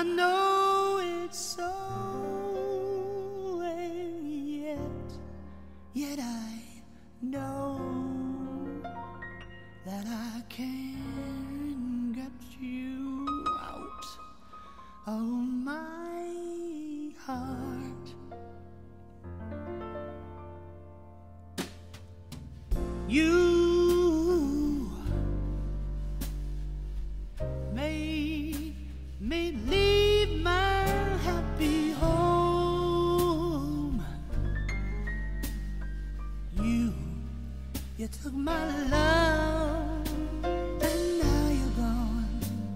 I know it's so, and yet I know that I can't get you out of my heart. You made me leave my happy home. You took my love, and now you're gone.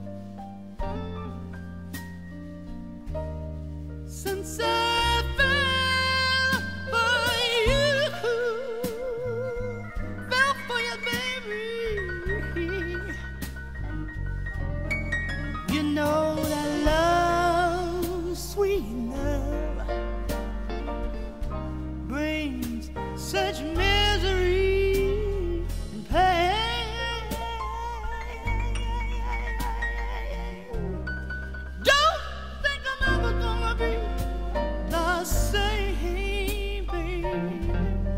Since I fell for you, fell for you, baby, you know that love, sweet love, brings such misery and pain. Don't think I'm ever gonna be the same, baby,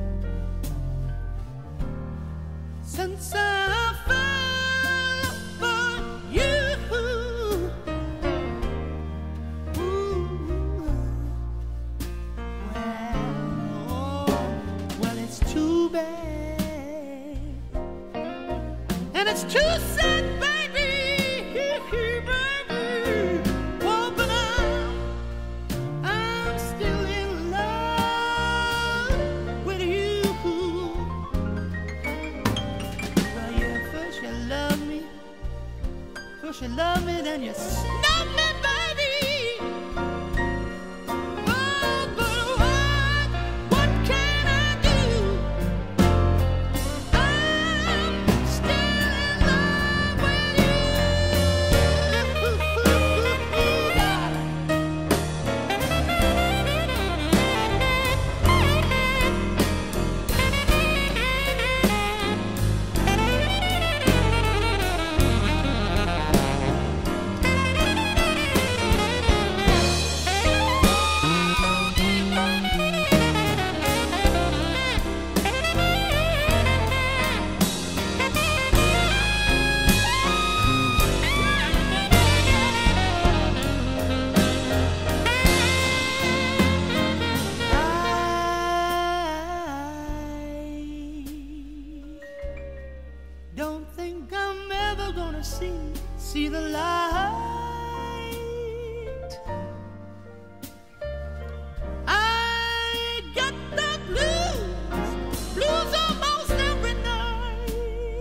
since I fell for you. Well, it's too bad, and it's too sad, baby, baby. Oh, but I'm still in love with you. Well, yeah, first you love me, then you snub me, baby. Oh, but what can I do? I'm still in love with you. Don't think I'm ever gonna see the light. I get the blues almost every night,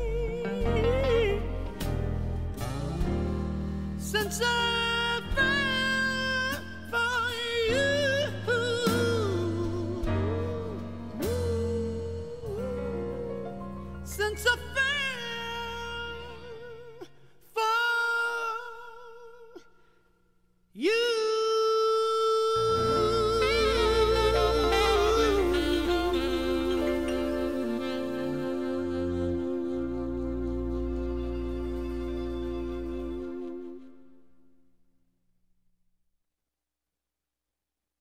since I fell for you. Since I